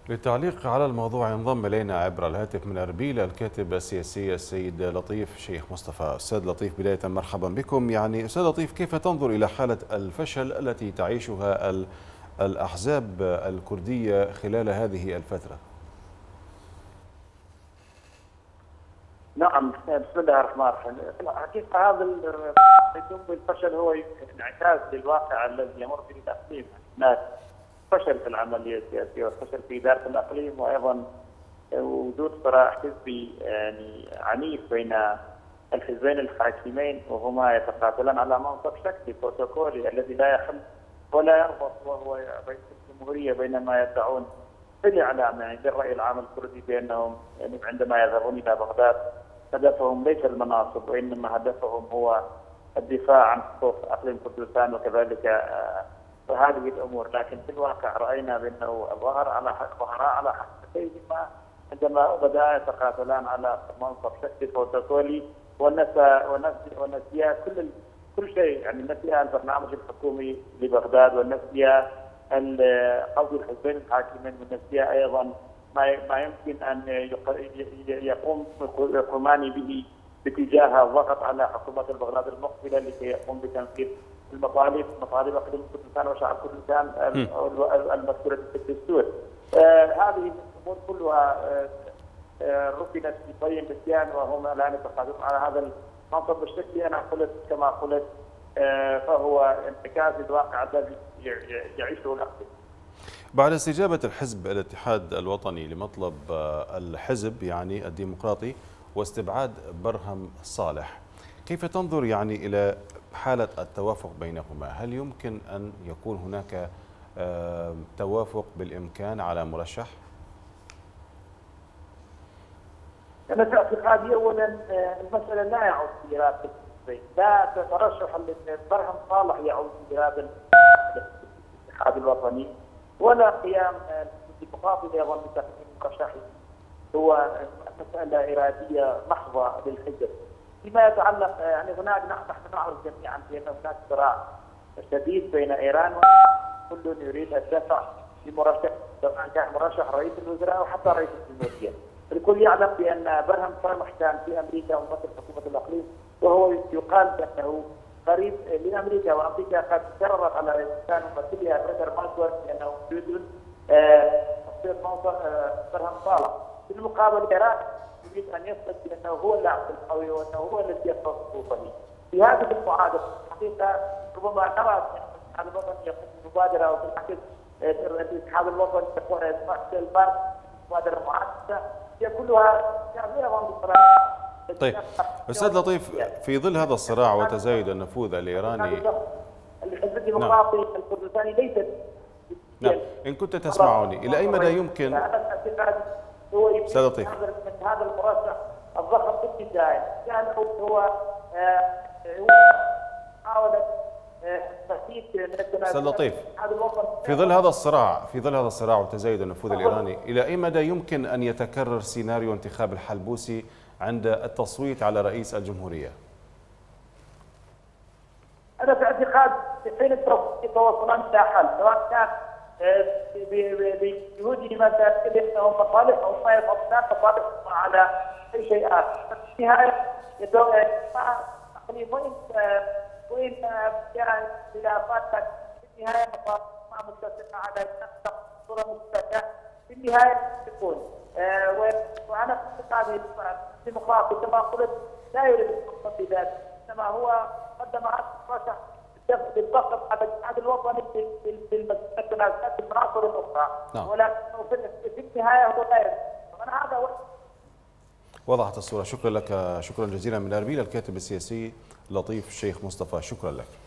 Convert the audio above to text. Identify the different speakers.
Speaker 1: للتعليق على الموضوع ينضم إلينا عبر الهاتف من أربيل الكاتب السياسي السيد لطيف شيخ مصطفى. أستاذ لطيف، بداية مرحبا بكم. أستاذ لطيف، كيف تنظر إلى حالة الفشل التي تعيشها الأحزاب الكردية خلال هذه الفترة؟
Speaker 2: نعم، بسم الله الرحمن الرحيم. الحقيقة هذا يتم بالفشل هو انعكاس للواقع الذي يمر به الأقليم. هناك فشل في العملية السياسية وفشل في إدارة الأقليم، وأيضا وجود صراع حزبي عنيف بين الحزبين الحاكمين، وهما يتقاتلان على منصب شكلي بروتوكولي الذي لا يحل ولا يربط، وهو رئيس الجمهورية، بينما يدعون في الإعلام للرأي العام الكردي بأنهم عندما يذهبون إلى بغداد هدفهم ليس المناصب، وإنما هدفهم هو الدفاع عن حقوق أقليم كردستان وكذلك هذه الأمور. لكن في الواقع رأينا بأنه ظهر على حقيقتهما عندما بدا يتقاتلان على منصب شكلي بروتوكولي، ونسيا كل شيء، نسيا البرنامج الحكومي لبغداد، ونسيا قصد الحزبين الحاكمين، ونسيا ايضا ما يمكن ان يقومان به باتجاه الضغط على حكومه بغداد المقبله لكي يقوم بتنفيذ مطالب اقليم كردستان وشعب كردستان المذكوره في الدستور. هذه الامور كلها ركنت في طي النسيان، وهم الان يتقاتلون على هذا المنصب الشكلي. انا قلت كما قلت، فهو انعكاس الواقع الذي يعيشه الاقليم.
Speaker 1: بعد استجابة الحزب الاتحاد الوطني لمطلب الحزب الديمقراطي واستبعاد برهم صالح، كيف تنظر إلى حالة التوافق بينهما؟ هل يمكن أن يكون هناك توافق بالإمكان على مرشح؟
Speaker 2: أنا في اعتقادي أولا المسألة لا يعود في إرادة الحزبين، لا تترشح برهم صالح يعود في إرادة الاتحاد الوطني، ولا قيام الديمقراطي أيضا بتقديم مرشحه هو مسألة إرادية محضة للحزب. فيما يتعلق هناك، نحن نعرف جميعا بأن هناك صراع شديد بين إيران، وكل يريد الدفع بمرشح، سواء كان مرشح رئيس الوزراء أو حتى رئيس الجمهورية. الكل يعلم بأن برهم صالح كان في أمريكا ومثل حكومة الأقليم، وهو يقال بأنه قريب لأمريكا، وأمريكا قد قررت على كان ممثلها بيتر ماسورث بأنه يريدون تصوير منصب برهم صالح. في المقابل إيران يريد أن يثبت بأنه هو اللاعب القوي وأنه هو الذي يفرض سلطته. في هذه المعادلة الحقيقة ربما نرى الاتحاد الوطني يقوم بمبادرة، وبالعكس الاتحاد الوطني يقوم بمبادرة معاكسة، هي كلها
Speaker 1: طيب أستاذ لطيف، في ظل هذا الصراع وتزايد النفوذ الإيراني،
Speaker 2: الحزب الديمقراطي الكردستاني ليس
Speaker 1: إن كنت تسمعني، إلى أي مدى يمكن أستاذ لطيف
Speaker 2: من هذا المرشح الضخم في البداية؟ كان هو محاولة
Speaker 1: أستاذ لطيف، في ظل هذا الصراع وتزايد النفوذ الإيراني، إلى أي مدى يمكن أن يتكرر سيناريو انتخاب الحلبوسي عند التصويت على رئيس الجمهورية؟
Speaker 2: أنا في اعتقاد حين يتوصلون إلى حل، سواء كان بجهود مثلا لهم مصالح او ما يفضلان مصالح على اي شيء اخر. في النهايه تقريبا وين كان خلافات، في النهايه ما متفقه على صوره مشتركه، في النهايه تكون وانا في اعتقادي الديمقراطي كما قلت لا يريد الخطه بذاته، انما هو قدم مرشح بالضغط على الاتحاد الوطني بالمناسبات المناصر الاخرى، ولكنه في النهايه هو لا يريد. هذا
Speaker 1: وضحت الصوره. شكرا لك، شكرا جزيلا من اربيل الكاتب السياسي لطيف شيخ مصطفى، شكرا لك.